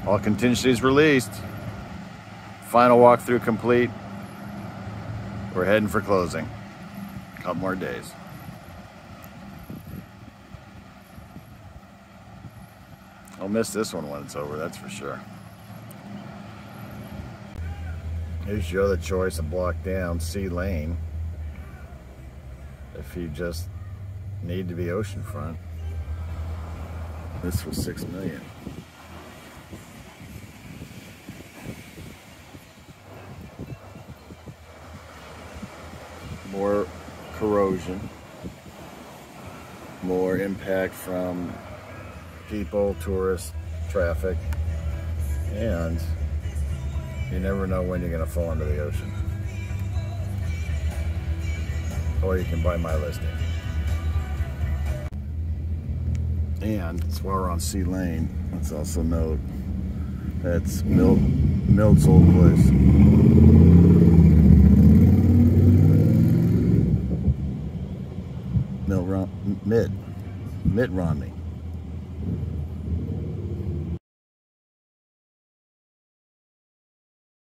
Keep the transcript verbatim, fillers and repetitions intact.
All contingencies released. Final walkthrough complete. We're heading for closing. A couple more days. I'll miss this one when it's over, that's for sure. Here's your other choice, a block down, C lane. If you just need to be oceanfront. This was six million. More corrosion, more impact from people, tourists, traffic, and you never know when you're going to fall into the ocean. Or you can buy my listing. And while we're on C lane, let's also note that's Milt, Milt's old place. Mitt, Mitt, Mitt Romney.